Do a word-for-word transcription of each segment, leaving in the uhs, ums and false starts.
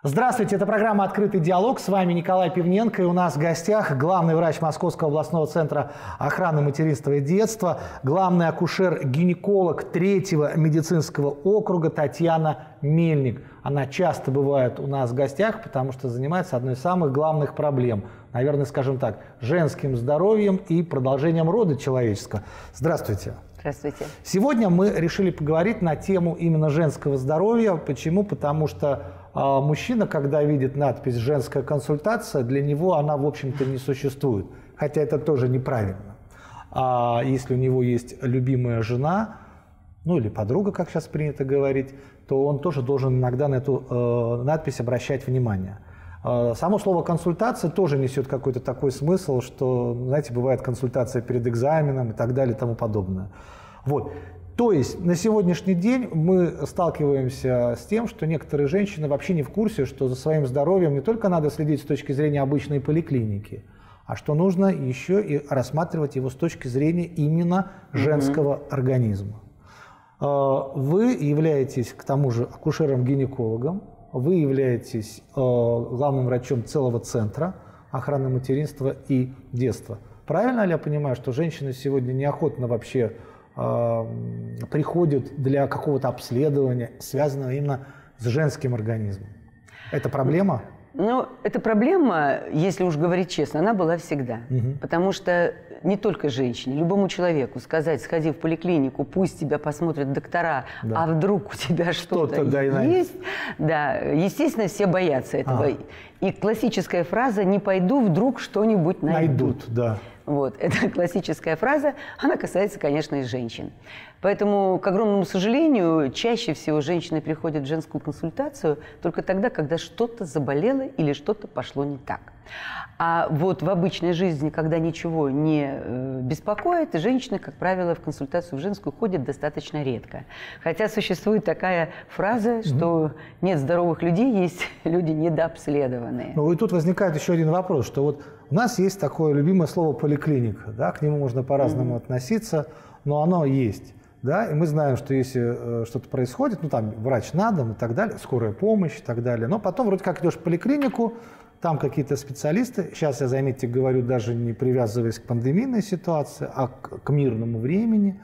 Здравствуйте, это программа «Открытый диалог». С вами Николай Пивненко. И у нас в гостях главный врач Московского областного центра охраны материнства и детства, главный акушер-гинеколог третьего медицинского округа Татьяна Мельник. Она часто бывает у нас в гостях, потому что занимается одной из самых главных проблем. Наверное, скажем так, женским здоровьем и продолжением рода человеческого. Здравствуйте. Здравствуйте. Сегодня мы решили поговорить на тему именно женского здоровья. Почему? Потому что а, мужчина, когда видит надпись «женская консультация», для него она, в общем-то, не существует. Хотя это тоже неправильно. А если у него есть любимая жена, ну или подруга, как сейчас принято говорить, то он тоже должен иногда на эту э, надпись обращать внимание. Э, само слово «консультация» тоже несет какой-то такой смысл, что, знаете, бывает консультация перед экзаменом и так далее и тому подобное. Вот. То есть на сегодняшний день мы сталкиваемся с тем, что некоторые женщины вообще не в курсе, что за своим здоровьем не только надо следить с точки зрения обычной поликлиники, а что нужно еще и рассматривать его с точки зрения именно женского mm-hmm. организма. Вы являетесь, к тому же, акушером-гинекологом, вы являетесь главным врачом целого центра охраны материнства и детства. Правильно ли я понимаю, что женщины сегодня неохотно вообще приходят для какого-то обследования, связанного именно с женским организмом? Это проблема? Ну, эта проблема, если уж говорить честно, она была всегда. Угу. Потому что не только женщине, любому человеку сказать, сходи в поликлинику, пусть тебя посмотрят доктора, да. а вдруг у тебя что-то, что-то есть. Да, естественно, все боятся этого. А. И классическая фраза «не пойду, вдруг что-нибудь найдут». Найдут, да. Вот, это классическая фраза, она касается, конечно, и женщин. Поэтому, к огромному сожалению, чаще всего женщины приходят в женскую консультацию только тогда, когда что-то заболело или что-то пошло не так. А вот в обычной жизни, когда ничего не э, беспокоит, женщины, как правило, в консультацию в женскую ходят достаточно редко. Хотя существует такая фраза, что нет здоровых людей, есть люди недообследованные. Ну и тут возникает еще один вопрос, что вот у нас есть такое любимое слово «поликлиника», да, к нему можно по-разному mm-hmm. относиться, но оно есть. Да, и мы знаем, что если э, что-то происходит, ну там врач на дом и так далее, скорая помощь и так далее, но потом вроде как идешь в поликлинику, там какие-то специалисты, сейчас я, заметьте, говорю, даже не привязываясь к пандемийной ситуации, а к, к мирному времени,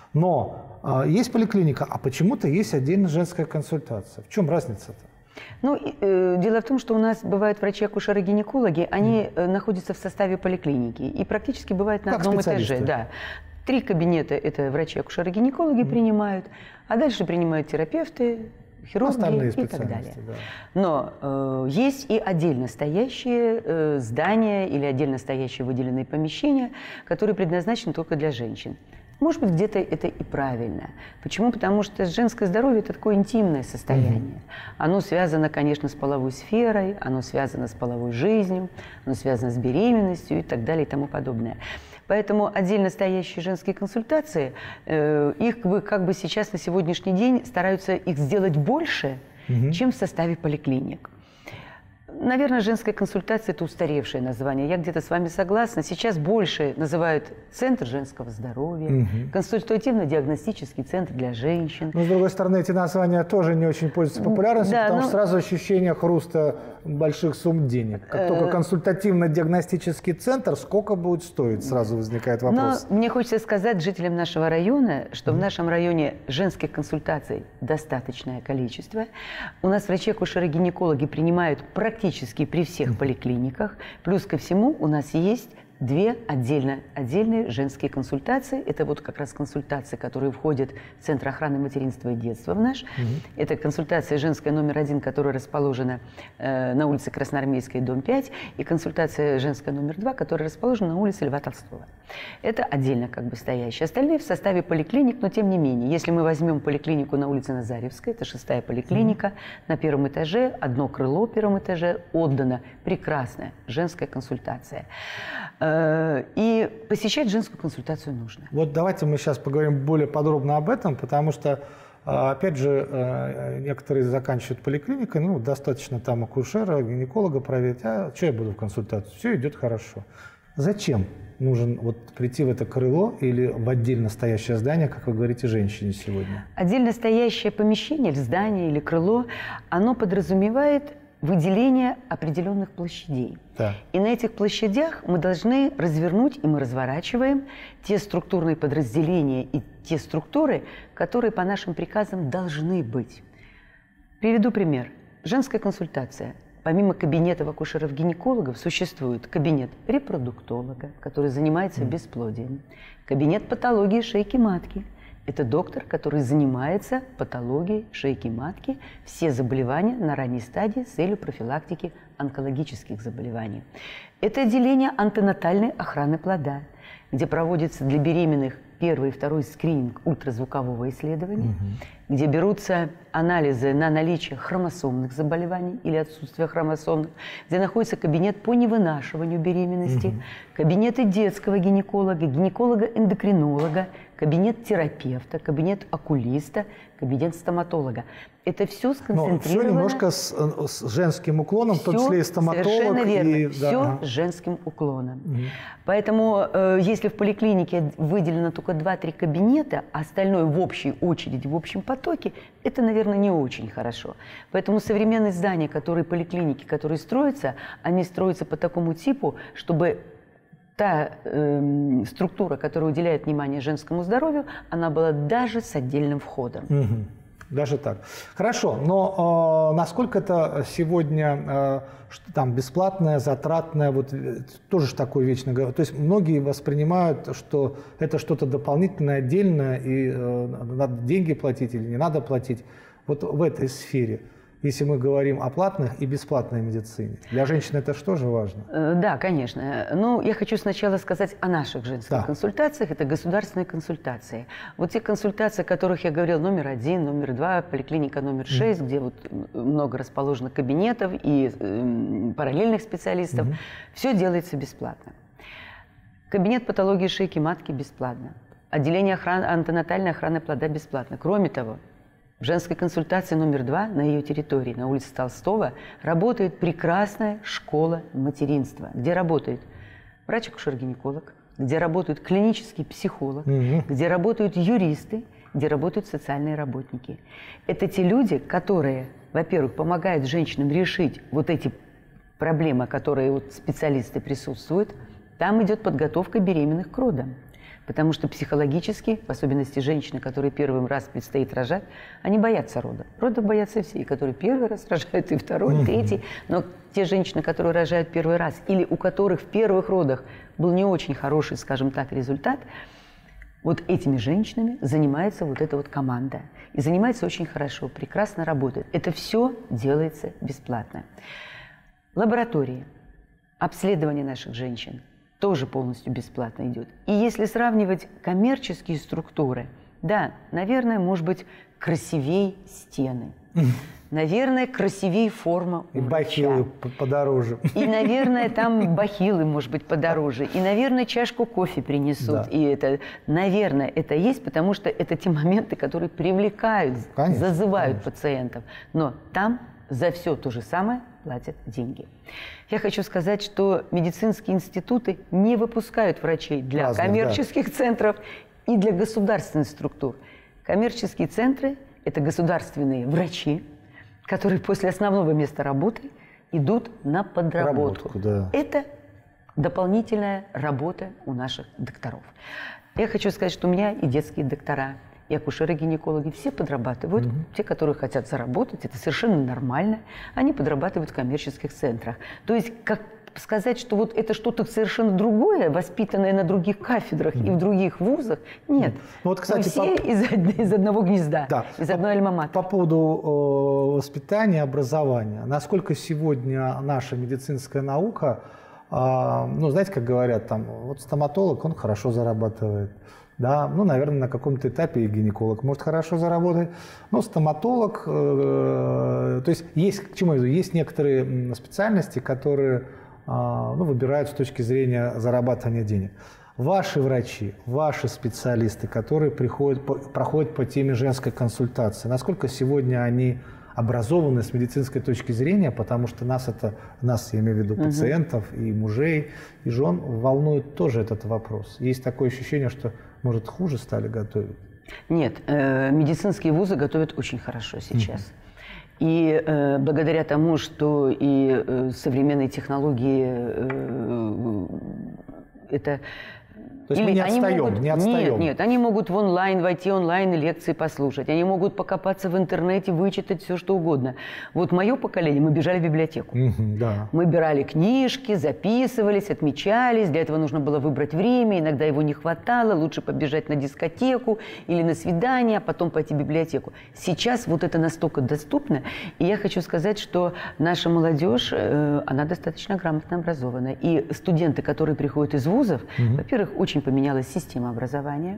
но э, есть поликлиника, а почему-то есть отдельно женская консультация. В чем разница-то? Ну, э, дело в том, что у нас бывают врачи-акушеры-гинекологи, они mm. находятся в составе поликлиники и практически бывают на как одном этаже. Да. Три кабинета – это врачи-акушеры-гинекологи mm. принимают, а дальше принимают терапевты, хирурги и так далее. Да. Но э, есть и отдельно стоящие э, здания или отдельно стоящие выделенные помещения, которые предназначены только для женщин. Может быть, где-то это и правильно. Почему? Потому что женское здоровье – это такое интимное состояние. Mm-hmm. Оно связано, конечно, с половой сферой, оно связано с половой жизнью, оно связано с беременностью и так далее и тому подобное. Поэтому отдельно стоящие женские консультации, э, их как бы сейчас на сегодняшний день стараются их сделать больше, mm-hmm. чем в составе поликлиник. Наверное, женская консультация – это устаревшее название. Я где-то с вами согласна. Сейчас больше называют центр женского здоровья, угу. консультативно-диагностический центр для женщин. Но, с другой стороны, эти названия тоже не очень пользуются популярностью, да, потому ну... что сразу ощущение хруста больших сумм денег. Как только консультативно-диагностический центр, сколько будет стоить, сразу возникает вопрос. Но мне хочется сказать жителям нашего района, что mm-hmm. в нашем районе женских консультаций достаточное количество. У нас врачи-акушеры-гинекологи принимают практически при всех mm-hmm. поликлиниках. Плюс ко всему у нас есть две отдельно, отдельные женские консультации. Это вот как раз консультации, которые входят в Центр охраны материнства и детства в наш. Угу. Это консультация женская номер один, которая расположена э, на улице Красноармейской, дом пять, и консультация женская номер два, которая расположена на улице Льва Толстого. Это отдельно как бы стоящие. Остальные в составе поликлиник, но тем не менее, если мы возьмем поликлинику на улице Назаревской, это шестая поликлиника, угу. на первом этаже, одно крыло в первом этаже, отдана прекрасная женская консультация. И посещать женскую консультацию нужно. Вот давайте мы сейчас поговорим более подробно об этом, потому что, опять же, некоторые заканчивают поликлиникой, ну, достаточно там акушера, гинеколога проверить, а что я буду в консультацию? Все идет хорошо. Зачем нужен вот прийти в это крыло или в отдельно стоящее здание, как вы говорите, женщине сегодня? Отдельно стоящее помещение, здание или крыло, оно подразумевает выделение определенных площадей. Да. И на этих площадях мы должны развернуть, и мы разворачиваем те структурные подразделения и те структуры, которые по нашим приказам должны быть. Приведу пример. Женская консультация. Помимо кабинетов акушеров-гинекологов существует кабинет репродуктолога, который занимается бесплодием, кабинет патологии шейки матки. Это доктор, который занимается патологией шейки матки, все заболевания на ранней стадии с целью профилактики онкологических заболеваний. Это отделение антенатальной охраны плода, где проводится для беременных первый и второй скрининг ультразвукового исследования, угу. где берутся анализы на наличие хромосомных заболеваний или отсутствие хромосомных, где находится кабинет по невынашиванию беременности, угу. кабинеты детского гинеколога, гинеколога-эндокринолога, кабинет терапевта, кабинет окулиста, кабинет стоматолога. Это все сконцентрировано. Все немножко с, с женским уклоном, в том числе и стоматолог. Совершенно верно. И, все да. с женским уклоном. Угу. Поэтому, э, если в поликлинике выделено только два-три кабинета, а остальное в общей очереди, в общем потоке, это, наверное, не очень хорошо. Поэтому современные здания, которые поликлиники, которые строятся, они строятся по такому типу, чтобы та э, структура, которая уделяет внимание женскому здоровью, она была даже с отдельным входом. Угу. Даже так. Хорошо, но э, насколько это сегодня э, что, там, бесплатное, затратное, вот тоже ж такое вечно говорю. То есть многие воспринимают, что это что-то дополнительное, отдельное, и э, надо деньги платить или не надо платить. Вот в этой сфере, если мы говорим о платных и бесплатной медицине, для женщин это что же важно? Да, конечно. Ну, я хочу сначала сказать о наших женских да. консультациях. Это государственные консультации. Вот те консультации, о которых я говорил, номер один, номер два, поликлиника номер шесть, mm-hmm. где вот много расположено кабинетов и э, параллельных специалистов, mm-hmm. все делается бесплатно. Кабинет патологии шейки матки бесплатно. Отделение охраны, антенатальной охраны плода бесплатно. Кроме того, в женской консультации номер два на ее территории, на улице Толстого, работает прекрасная школа материнства, где работает врач-акушер-гинеколог, где работает клинический психолог, угу. где работают юристы, где работают социальные работники. Это те люди, которые, во-первых, помогают женщинам решить вот эти проблемы, которые вот специалисты присутствуют. Там идет подготовка беременных к родам. Потому что психологически, в особенности женщины, которые первый раз предстоит рожать, они боятся рода. Родов боятся все, и которые первый раз рожают, и второй, и третий. Но те женщины, которые рожают первый раз, или у которых в первых родах был не очень хороший, скажем так, результат, вот этими женщинами занимается вот эта вот команда. И занимается очень хорошо, прекрасно работает. Это все делается бесплатно. Лаборатории, обследование наших женщин тоже полностью бесплатно идет. И если сравнивать коммерческие структуры, да, наверное, может быть, красивей стены. Наверное, красивей форма у И врача. бахилы подороже. И, наверное, там бахилы, может быть, подороже. И, наверное, чашку кофе принесут. Да. И это, наверное, это есть, потому что это те моменты, которые привлекают, конечно, зазывают конечно. пациентов. Но там за все то же самое платят деньги. Я хочу сказать, что медицинские институты не выпускают врачей для Разных, коммерческих да. центров и для государственных структур. Коммерческие центры – это государственные врачи, которые после основного места работы идут на подработку. Работку, да. Это дополнительная работа у наших докторов. Я хочу сказать, что у меня и детские доктора, и акушеры-гинекологи, все подрабатывают. Угу. Те, которые хотят заработать, это совершенно нормально. Они подрабатывают в коммерческих центрах. То есть, как сказать, что вот это что-то совершенно другое, воспитанное на других кафедрах угу. и в других вузах, нет. Ну, вот, кстати, мы все по... из, из одного гнезда, да. из одной альма-матер. По поводу э, воспитания, образования. Насколько сегодня наша медицинская наука, э, ну, знаете, как говорят, там, вот стоматолог, он хорошо зарабатывает. Да, ну, наверное, на каком-то этапе и гинеколог может хорошо заработать, но стоматолог, э, то есть есть, к чему я веду, есть некоторые специальности, которые э, ну, выбирают с точки зрения зарабатывания денег. Ваши врачи, ваши специалисты, которые приходят, по, проходят по теме женской консультации, насколько сегодня они образованы с медицинской точки зрения, потому что нас это, нас, я имею в виду пациентов и мужей, и жен, волнует тоже этот вопрос. Есть такое ощущение, что, может, хуже стали готовить? Нет, э, медицинские вузы готовят очень хорошо сейчас. Mm-hmm. И э, благодаря тому, что и э, современные технологии э, это... То есть мы не отстаем, могут, не отстаем. Нет, нет, они могут в онлайн войти, онлайн лекции послушать, они могут покопаться в интернете, вычитать все, что угодно. Вот мое поколение, мы бежали в библиотеку. Mm-hmm, да. Мы брали книжки, записывались, отмечались, для этого нужно было выбрать время, иногда его не хватало, лучше побежать на дискотеку или на свидание, а потом пойти в библиотеку. Сейчас вот это настолько доступно, и я хочу сказать, что наша молодежь, э, она достаточно грамотно образована. И студенты, которые приходят из вузов, mm-hmm. во-первых, очень поменялась система образования.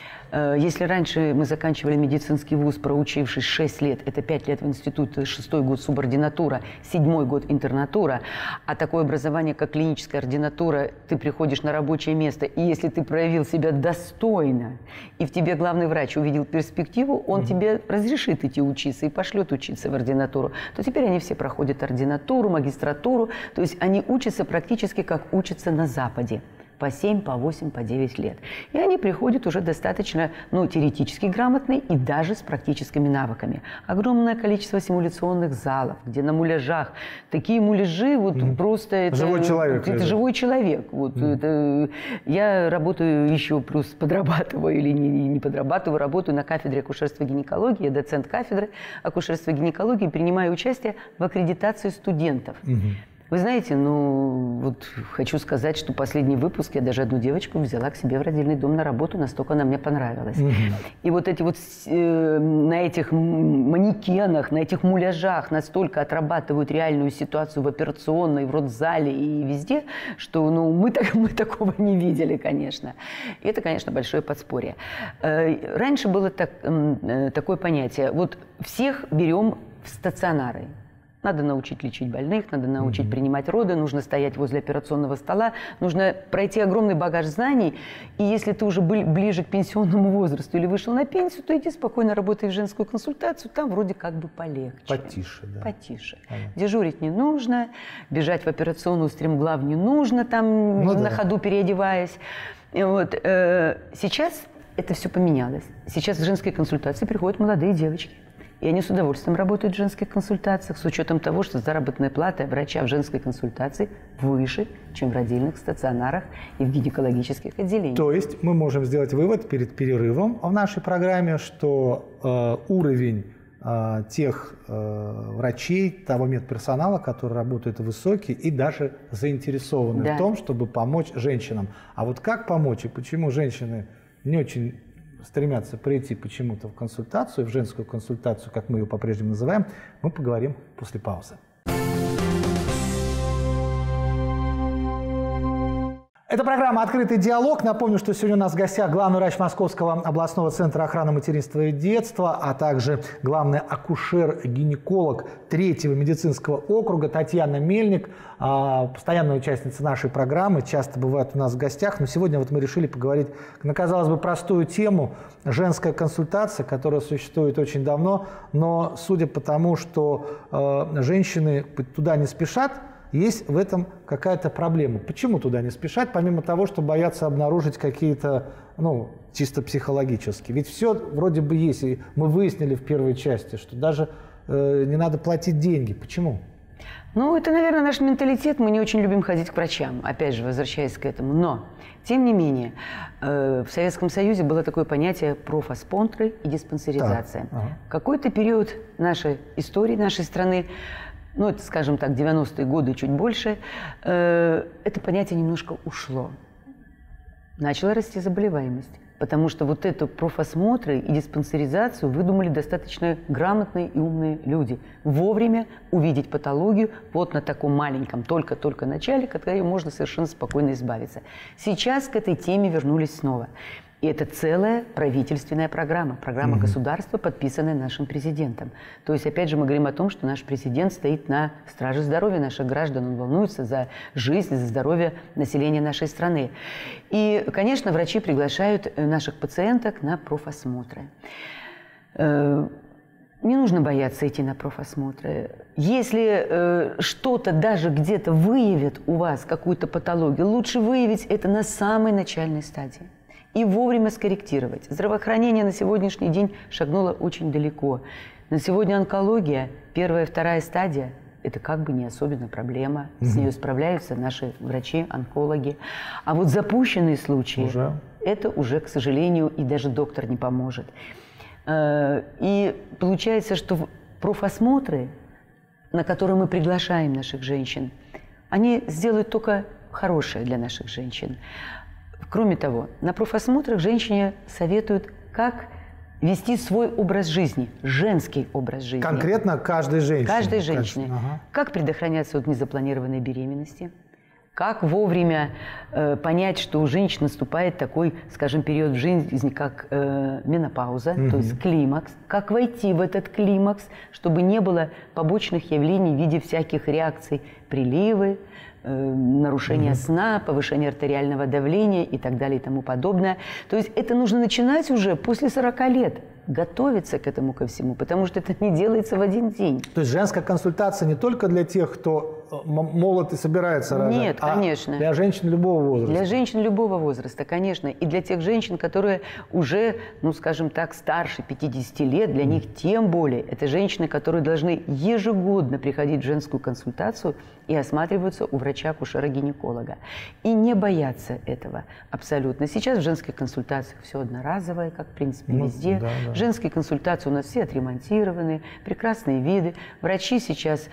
Если раньше мы заканчивали медицинский вуз, проучившись шесть лет, это пять лет в институте, шестой год субординатура, седьмой год интернатура, а такое образование, как клиническая ординатура, ты приходишь на рабочее место, и если ты проявил себя достойно, и в тебе главный врач увидел перспективу, он mm-hmm. тебе разрешит идти учиться и пошлет учиться в ординатуру, то теперь они все проходят ординатуру, магистратуру, то есть они учатся практически как учатся на Западе. По семь, по восемь, по девять лет. И они приходят уже достаточно, ну, теоретически грамотные и даже с практическими навыками. Огромное количество симуляционных залов, где на муляжах такие муляжи, вот mm. просто это... Живой человек. Это, это живой человек. Вот, mm. это, я работаю еще, плюс подрабатываю или не, не подрабатываю, работаю на кафедре акушерства и гинекологии, я доцент кафедры акушерства и гинекологии, принимаю участие в аккредитации студентов. Mm-hmm. Вы знаете, ну, вот хочу сказать, что последний выпуск я даже одну девочку взяла к себе в родильный дом на работу, настолько она мне понравилась. Mm-hmm. И вот эти вот э, на этих манекенах, на этих муляжах настолько отрабатывают реальную ситуацию в операционной, в родзале и везде, что, ну, мы, так, мы такого не видели, конечно. И это, конечно, большое подспорье. Э, раньше было так, э, такое понятие, вот всех берем в стационары. Надо научить лечить больных, надо научить mm-hmm. принимать роды, нужно стоять возле операционного стола, нужно пройти огромный багаж знаний. И если ты уже был ближе к пенсионному возрасту или вышел на пенсию, то иди спокойно работай в женскую консультацию, там вроде как бы полегче. Потише, да. Потише. Ага. Дежурить не нужно, бежать в операционную стремглав не нужно, там ну, на да. ходу переодеваясь. Вот. Сейчас это все поменялось. Сейчас в женские консультации приходят молодые девочки. И они с удовольствием работают в женских консультациях, с учетом того, что заработная плата врача в женской консультации выше, чем в родильных стационарах и в гинекологических отделениях. То есть мы можем сделать вывод перед перерывом в нашей программе, что э, уровень э, тех э, врачей, того медперсонала, который работает, высокий и даже заинтересованы да. в том, чтобы помочь женщинам. А вот как помочь и почему женщины не очень стремятся прийти почему-то в консультацию, в женскую консультацию, как мы ее по-прежнему называем, мы поговорим после паузы. Это программа «Открытый диалог». Напомню, что сегодня у нас в гостях главный врач Московского областного центра охраны материнства и детства, а также главный акушер-гинеколог третьего медицинского округа Татьяна Мельник, постоянная участница нашей программы, часто бывает у нас в гостях. Но сегодня вот мы решили поговорить на, казалось бы, простую тему – женская консультация, которая существует очень давно, но судя по тому, что э, женщины туда не спешат, есть в этом какая-то проблема. Почему туда не спешать, помимо того, что боятся обнаружить какие-то, ну, чисто психологические? Ведь все вроде бы есть, и мы выяснили в первой части, что даже э, не надо платить деньги. Почему? Ну, это, наверное, наш менталитет. Мы не очень любим ходить к врачам, опять же, возвращаясь к этому. Но, тем не менее, э, в Советском Союзе было такое понятие профоспонтры и диспансеризация. Да. Ага. Какой-то период нашей истории, нашей страны, ну, это, скажем так, девяностые годы, чуть больше, э, это понятие немножко ушло. Начала расти заболеваемость. Потому что вот эту профосмотры и диспансеризацию выдумали достаточно грамотные и умные люди. Вовремя увидеть патологию вот на таком маленьком, только-только начале, когда ее можно совершенно спокойно избавиться. Сейчас к этой теме вернулись снова. И это целая правительственная программа, программа mm-hmm. государства, подписанная нашим президентом. То есть, опять же, мы говорим о том, что наш президент стоит на страже здоровья наших граждан, он волнуется за жизнь, за здоровье населения нашей страны. И, конечно, врачи приглашают наших пациенток на профосмотры. Не нужно бояться идти на профосмотры. Если э, что-то даже где-то выявит у вас какую-то патологию, лучше выявить это на самой начальной стадии и вовремя скорректировать. Здравоохранение на сегодняшний день шагнуло очень далеко. На сегодня онкология, первая и вторая стадия, это как бы не особенно проблема. Mm-hmm. С ней справляются наши врачи, онкологи. А вот запущенные случаи, уже? это уже, к сожалению, и даже доктор не поможет. И получается, что профосмотры, на которые мы приглашаем наших женщин, они сделают только хорошее для наших женщин. Кроме того, на профосмотрах женщине советуют, как вести свой образ жизни, женский образ жизни. Конкретно каждой женщине? Каждой женщине. Ага. Как предохраняться от незапланированной беременности, как вовремя э, понять, что у женщин наступает такой, скажем, период в жизни, как э, менопауза, угу. то есть климакс, как войти в этот климакс, чтобы не было побочных явлений в виде всяких реакций, приливы, нарушение угу. сна, повышение артериального давления и так далее и тому подобное. То есть это нужно начинать уже после сорока лет, готовиться к этому ко всему, потому что это не делается в один день. То есть женская консультация не только для тех, кто молод и собирается рожать, Нет, а конечно. для женщин любого возраста? Для женщин любого возраста, конечно. И для тех женщин, которые уже, ну скажем так, старше пятидесяти лет, для mm. них тем более. Это женщины, которые должны ежегодно приходить в женскую консультацию и осматриваться у врача-акушера-гинеколога. И не бояться этого абсолютно. Сейчас в женских консультациях все одноразовое, как в принципе ну, везде. Да, да. Женские консультации у нас все отремонтированы, прекрасные виды. Врачи сейчас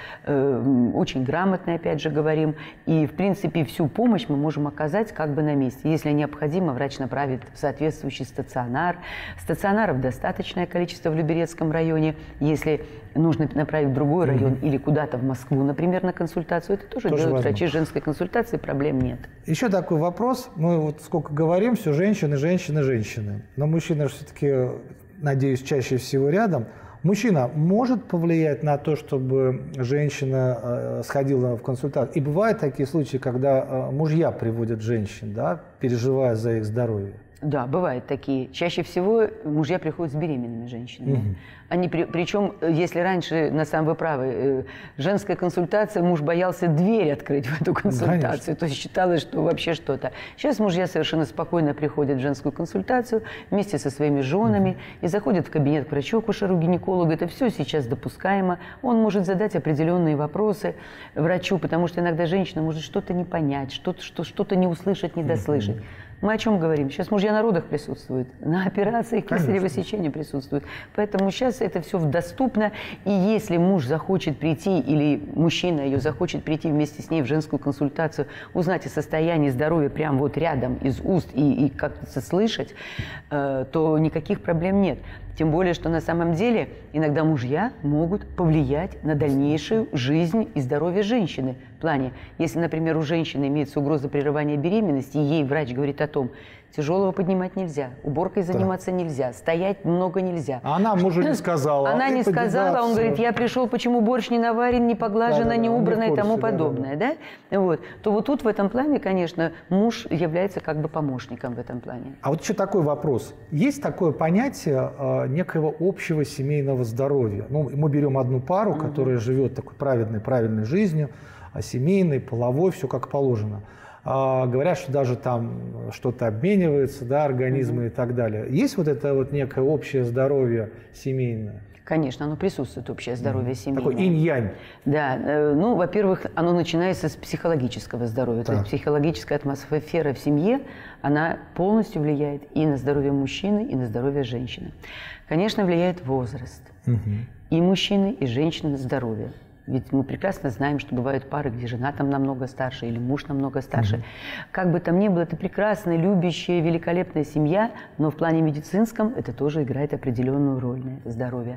э, очень грамотные, опять же говорим. И в принципе всю помощь мы можем оказать как бы на месте. Если необходимо, врач направит в соответствующий стационар. Стационаров достаточное количество в Люберецком районе. Если нужно направить в другой район mm-hmm. или куда-то в Москву, например, на консультацию, это тоже, тоже делают возможно. Врачи женской консультации, проблем нет. Еще такой вопрос. Мы вот сколько говорим, все женщины, женщины, женщины. Но мужчина все-таки, надеюсь, чаще всего рядом. Мужчина может повлиять на то, чтобы женщина э, сходила в консультацию? И бывают такие случаи, когда э, мужья приводят женщин, да, переживая за их здоровье? Да, бывают такие. Чаще всего мужья приходят с беременными женщинами. Угу. Они, при, причем, если раньше, на самом вы правы, э, женская консультация, муж боялся дверь открыть в эту консультацию, Конечно. То есть считалось, что вообще что-то. Сейчас мужья совершенно спокойно приходят в женскую консультацию вместе со своими женами угу. и заходят в кабинет к врачу-акушеру-гинекологу. Это все сейчас допускаемо. Он может задать определенные вопросы врачу, потому что иногда женщина может что-то не понять, что-то, что, что-то не услышать, не дослышать. Угу. Мы о чем говорим? Сейчас мужья на родах присутствуют, на операциях кесарево сечения присутствуют. Поэтому сейчас это все доступно. И если муж захочет прийти, или мужчина ее захочет прийти вместе с ней в женскую консультацию, узнать о состоянии здоровья прямо вот рядом из уст и, и как-то слышать, э, то никаких проблем нет. Тем более, что на самом деле иногда мужья могут повлиять на дальнейшую жизнь и здоровье женщины. В плане, если, например, у женщины имеется угроза прерывания беременности, и ей врач говорит о том, тяжелого поднимать нельзя, уборкой заниматься да. нельзя, стоять много нельзя. А она мужу не сказала. Она не сказала, он говорит, я пришел, почему борщ не наварен, не поглажено, да, да, не убрано и тому подобное. Да, да. Да? Вот. То вот тут в этом плане, конечно, муж является как бы помощником в этом плане. А вот еще такой вопрос. Есть такое понятие э, некоего общего семейного здоровья? Ну, мы берем одну пару, угу. которая живет такой праведной, правильной жизнью, а семейной, половой, все как положено. А, говорят, что даже там что-то обменивается, да, организмы mm-hmm. и так далее. Есть вот это вот некое общее здоровье семейное? Конечно, оно присутствует, общее здоровье mm-hmm. семейное. Такой инь-янь. Да, э, ну, во-первых, оно начинается с психологического здоровья. Да. То есть психологическая атмосфера в семье, она полностью влияет и на здоровье мужчины, и на здоровье женщины. Конечно, влияет возраст. Mm-hmm. И мужчины, и женщины на здоровье. Ведь мы прекрасно знаем, что бывают пары, где жена там намного старше или муж намного старше. Mm-hmm. Как бы там ни было, это прекрасная, любящая, великолепная семья, но в плане медицинском это тоже играет определенную роль на это здоровье.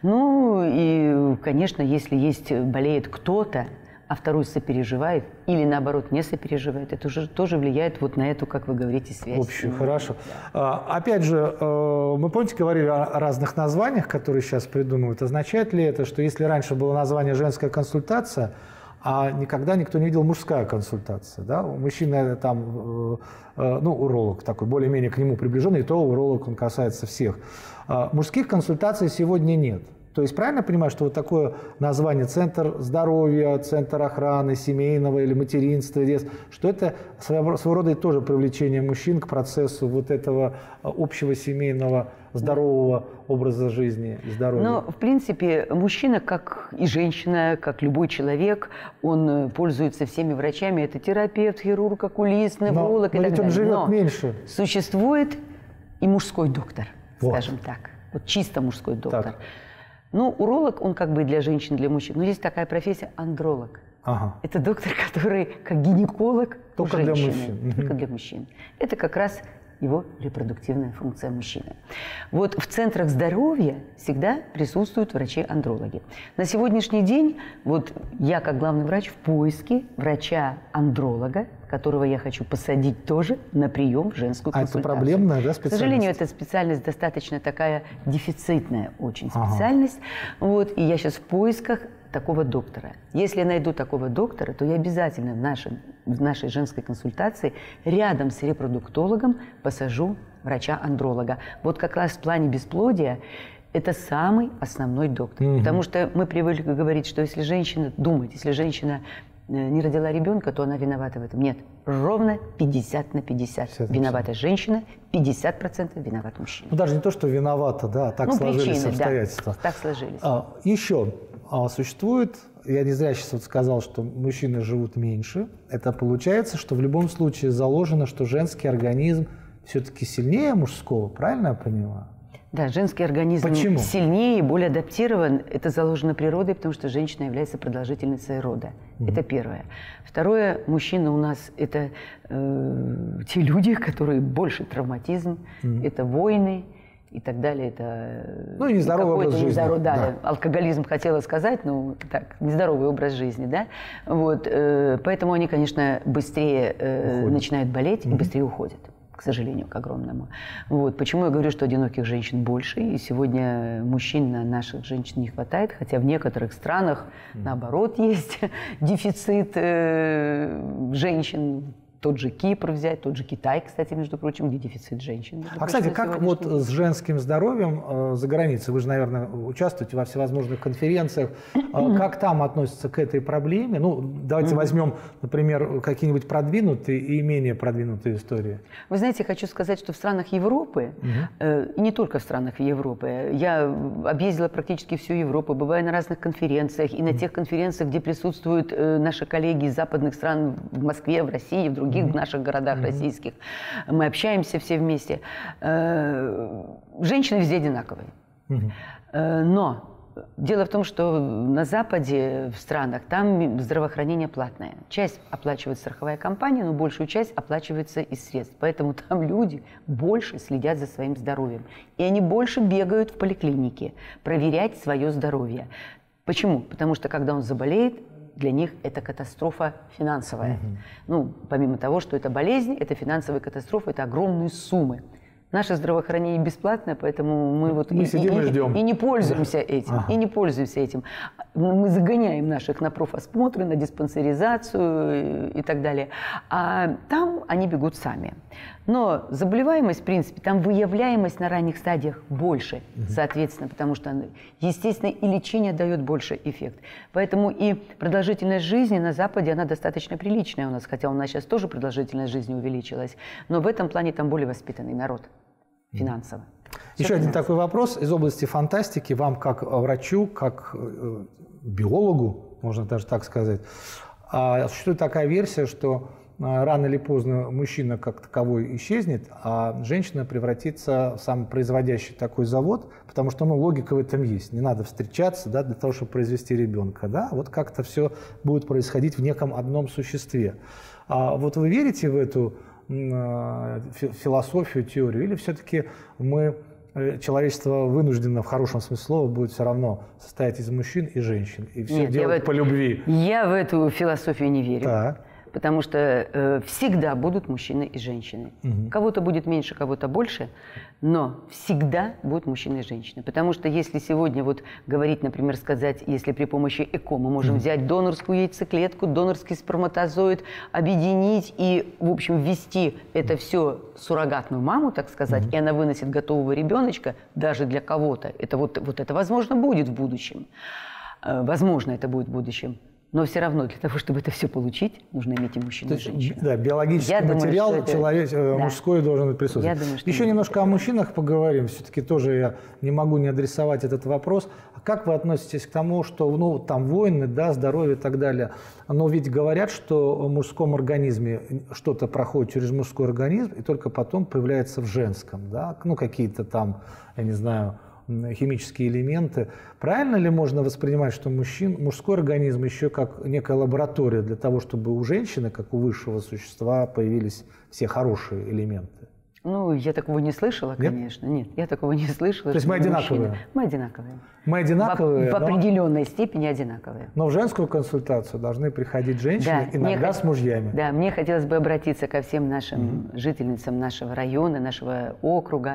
Ну и, конечно, если есть, болеет кто-то, а второй сопереживает или, наоборот, не сопереживает, это уже тоже влияет вот на эту, как вы говорите, связь. Общую, хорошо. А, опять же, мы, помните, говорили о разных названиях, которые сейчас придумывают. Означает ли это, что если раньше было название «женская консультация», а никогда никто не видел «мужская консультация», да? У мужчины там, ну, уролог такой, более-менее к нему приближенный, и то уролог, он касается всех. А мужских консультаций сегодня нет. То есть правильно понимаю, что вот такое название «Центр здоровья», «Центр охраны семейного или материнства», что это своего, своего рода тоже привлечение мужчин к процессу вот этого общего семейного здорового образа жизни и здоровья? Но, в принципе, мужчина, как и женщина, как любой человек, он пользуется всеми врачами. Это терапевт, хирург, окулист, невролог и так далее. Он живет Но меньше. Существует и мужской доктор, вот. скажем так. Вот чисто мужской доктор. Так. Ну, уролог, он как бы для женщин, для мужчин. Но есть такая профессия – андролог. Ага. Это доктор, который как гинеколог только у женщины. Для мужчин. Только для мужчин. Это как раз его репродуктивная функция мужчины. Вот в центрах здоровья всегда присутствуют врачи-андрологи. На сегодняшний день вот я, как главный врач, в поиске врача-андролога, которого я хочу посадить тоже на прием в женскую консультацию. А это проблемная, да, специальность? К сожалению, эта специальность достаточно такая дефицитная очень Ага. специальность. Вот, и я сейчас в поисках такого доктора. Если я найду такого доктора, то я обязательно в, нашем, в нашей женской консультации рядом с репродуктологом посажу врача-андролога. Вот как раз в плане бесплодия это самый основной доктор. Mm-hmm. Потому что мы привыкли говорить, что если женщина, думать, если женщина не родила ребенка, то она виновата в этом. Нет, ровно пятьдесят на пятьдесят. Виновата женщина, пятьдесят процентов виноват мужчина. Ну, даже не то, что виновата, да, так ну, сложились причины, обстоятельства. Да, так сложились. А, еще а, существует, я не зря сейчас вот сказал, что мужчины живут меньше. Это получается, что в любом случае заложено, что женский организм все-таки сильнее мужского, правильно я понимаю? Да, женский организм Почему? сильнее и более адаптирован. Это заложено природой, потому что женщина является продолжительницей рода. Mm-hmm. Это первое. Второе, мужчина у нас это э, те люди, которые больше травматизм, mm-hmm. это войны и так далее. Это ну, нездоровый образ жизни. Нездоров... Да, да. Алкоголизм хотела сказать, ну так, нездоровый образ жизни, да. Вот, э, поэтому они, конечно, быстрее э, начинают болеть mm-hmm. и быстрее уходят. К сожалению, к огромному. Вот. Почему я говорю, что одиноких женщин больше, и сегодня мужчин на наших женщин не хватает, хотя в некоторых странах, наоборот, есть дефицит э, женщин. Тот же Кипр взять, тот же Китай, кстати, между прочим, где дефицит женщин. А, кстати, как вот с женским здоровьем э, за границей? Вы же, наверное, участвуете во всевозможных конференциях. Э, как там относятся к этой проблеме? Ну, давайте возьмем, например, какие-нибудь продвинутые и менее продвинутые истории. Вы знаете, хочу сказать, что в странах Европы, э, и не только в странах Европы, я объездила практически всю Европу, бываю на разных конференциях, и на тех конференциях, где присутствуют э, наши коллеги из западных стран в Москве, в России, в других в наших городах mm-hmm. российских. Мы общаемся все вместе. Женщины везде одинаковые. Mm-hmm. Но дело в том, что на Западе, в странах, там здравоохранение платное. Часть оплачивает страховая компания, но большую часть оплачивается из средств. Поэтому там люди больше следят за своим здоровьем. И они больше бегают в поликлинике проверять свое здоровье. Почему? Потому что когда он заболеет, для них это катастрофа финансовая. Mm-hmm. Ну, помимо того, что это болезнь, это финансовая катастрофа, это огромные суммы. Наше здравоохранение бесплатное, поэтому мы вот мы и, сидим и, и ждем. И не пользуемся этим, ага. и не пользуемся этим. Мы загоняем наших на профосмотры, на диспансеризацию и, и так далее. А там они бегут сами. Но заболеваемость, в принципе, там выявляемость на ранних стадиях больше, угу. соответственно, потому что, естественно, и лечение дает больше эффект. Поэтому и продолжительность жизни на Западе, она достаточно приличная у нас, хотя у нас сейчас тоже продолжительность жизни увеличилась, но в этом плане там более воспитанный народ финансово. Еще Все один финансово. такой вопрос из области фантастики. Вам, как врачу, как биологу, можно даже так сказать, существует такая версия, что рано или поздно мужчина как таковой исчезнет, а женщина превратится в самопроизводящий такой завод, потому что, ну, логика в этом есть. Не надо встречаться, да, для того, чтобы произвести ребенка. Да? Вот как-то все будет происходить в неком одном существе. А вот вы верите в эту философию, теорию, или все-таки мы, человечество вынуждено, в хорошем смысле слова, будет все равно состоять из мужчин и женщин, и все Нет, делать я в по это, любви? Я в эту философию не верю. Так. потому что э, всегда будут мужчины и женщины. Угу. Кого-то будет меньше, кого-то больше, но всегда будут мужчины и женщины. Потому что если сегодня вот говорить, например, сказать, если при помощи ЭКО мы можем угу. взять донорскую яйцеклетку, донорский сперматозоид, объединить и, в общем, ввести это все суррогатную маму, так сказать, угу. и она выносит готового ребеночка, даже для кого-то. Это вот, вот это, возможно, будет в будущем. Э, возможно, это будет в будущем. Но все равно для того, чтобы это все получить, нужно иметь и мужчину, и женщину. Да, биологический Я материал думаю, это... человек, да. мужской должен быть присутствовать. Я думаю, что Еще немножко это... о мужчинах поговорим. Все-таки тоже я не могу не адресовать этот вопрос. А как вы относитесь к тому, что ну, там войны, да, здоровье и так далее? Но ведь говорят, что в мужском организме что-то проходит через мужской организм, и только потом появляется в женском. Да? Ну, какие-то там, я не знаю... химические элементы. Правильно ли можно воспринимать, что мужчин, мужской организм еще как некая лаборатория для того, чтобы у женщины, как у высшего существа, появились все хорошие элементы? Ну, я такого не слышала, Нет? конечно. Нет, я такого не слышала. То есть мы одинаковые? Мужчины. Мы одинаковые. Мы одинаковые? В, в определенной степени одинаковые. Но в женскую консультацию должны приходить женщины, да, иногда мне, с мужьями. Да, мне хотелось бы обратиться ко всем нашим mm-hmm. жительницам нашего района, нашего округа.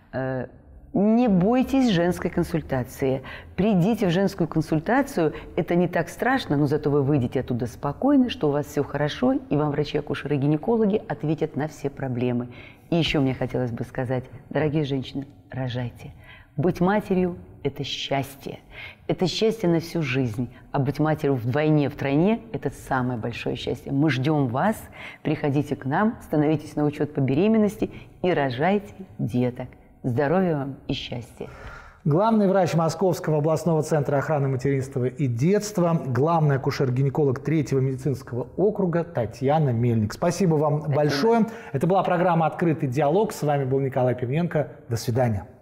Не бойтесь женской консультации. Придите в женскую консультацию. Это не так страшно, но зато вы выйдете оттуда спокойно, что у вас все хорошо, и вам врачи-акушеры и гинекологи ответят на все проблемы. И еще мне хотелось бы сказать, дорогие женщины, рожайте. Быть матерью – это счастье. Это счастье на всю жизнь. А быть матерью вдвойне, втройне – это самое большое счастье. Мы ждем вас. Приходите к нам, становитесь на учет по беременности и рожайте деток. Здоровья вам и счастья. Главный врач Московского областного центра охраны материнства и детства, главный акушер-гинеколог третьего медицинского округа Татьяна Мельник. Спасибо вам Спасибо. большое. Это была программа «Открытый диалог». С вами был Николай Пивненко. До свидания.